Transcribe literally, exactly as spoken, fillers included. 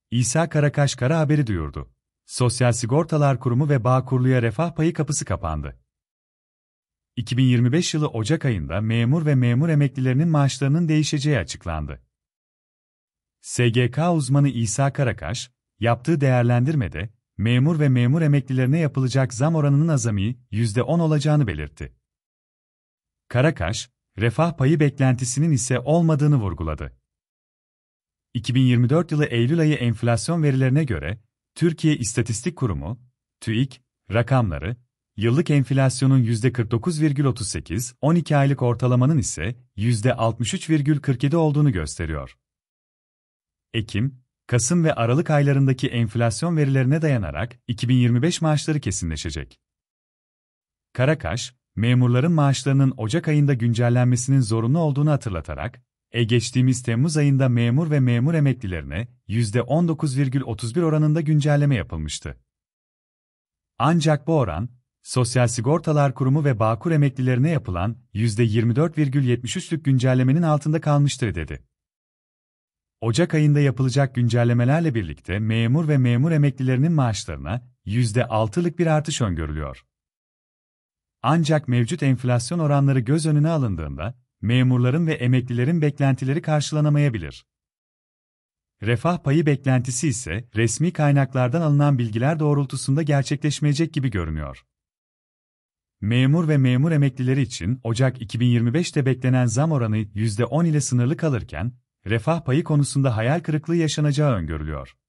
İsa Karakaş kara haberi duyurdu. Sosyal Sigortalar Kurumu ve Bağkurlu'ya refah payı kapısı kapandı. iki bin yirmi beş yılı Ocak ayında memur ve memur emeklilerinin maaşlarının değişeceği açıklandı. S G K uzmanı İsa Karakaş, yaptığı değerlendirmede, memur ve memur emeklilerine yapılacak zam oranının azami yüzde on olacağını belirtti. Karakaş, refah payı beklentisinin ise olmadığını vurguladı. iki bin yirmi dört yılı Eylül ayı enflasyon verilerine göre, Türkiye İstatistik Kurumu, TÜİK, rakamları, yıllık enflasyonun yüzde kırk dokuz virgül otuz sekiz, on iki aylık ortalamanın ise yüzde altmış üç virgül kırk yedi olduğunu gösteriyor. Ekim, Kasım ve Aralık aylarındaki enflasyon verilerine dayanarak iki bin yirmi beş maaşları kesinleşecek. Karakaş, memurların maaşlarının Ocak ayında güncellenmesinin zorunlu olduğunu hatırlatarak, e geçtiğimiz Temmuz ayında memur ve memur emeklilerine yüzde on dokuz virgül otuz bir oranında güncelleme yapılmıştı. Ancak bu oran, Sosyal Sigortalar Kurumu ve Bağkur emeklilerine yapılan yüzde yirmi dört virgül yetmiş üçlük güncellemenin altında kalmıştır dedi. Ocak ayında yapılacak güncellemelerle birlikte memur ve memur emeklilerinin maaşlarına yüzde altılık bir artış öngörülüyor. Ancak mevcut enflasyon oranları göz önüne alındığında, memurların ve emeklilerin beklentileri karşılanamayabilir. Refah payı beklentisi ise resmi kaynaklardan alınan bilgiler doğrultusunda gerçekleşmeyecek gibi görünüyor. Memur ve memur emeklileri için Ocak iki bin yirmi beşte beklenen zam oranı yüzde on ile sınırlı kalırken, refah payı konusunda hayal kırıklığı yaşanacağı öngörülüyor.